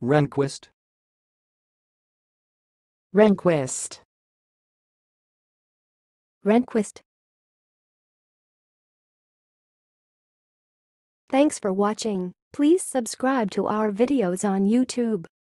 rehnquist, rehnquist, rehnquist. Thanks for watching. Please subscribe to our videos on YouTube.